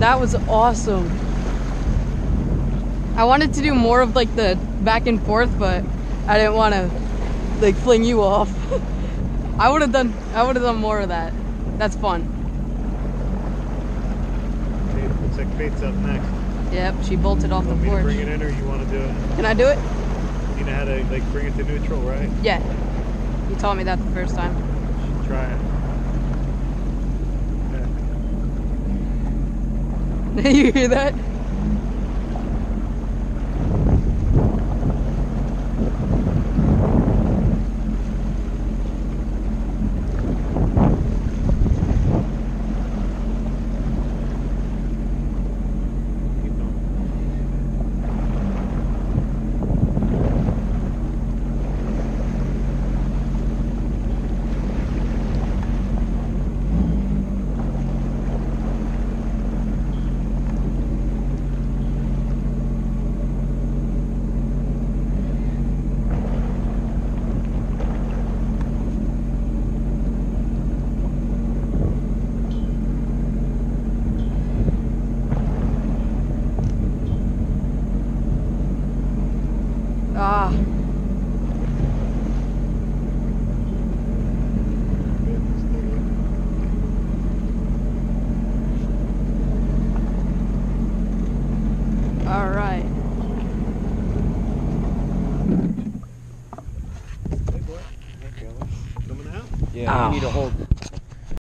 That was awesome. I wanted to do more of like the back and forth, but I didn't want to like fling you off. I would have done more of that. That's fun. Okay, looks like Faith's up next. Yep, she bolted off the porch. You want me to bring it in, or you want to do it? Can I do it? You know how to like bring it to neutral, right? Yeah. You taught me that the first time. Try it. Okay. You hear that? Ah. All right. Hey boy. Okay, coming out? Yeah, you need to hold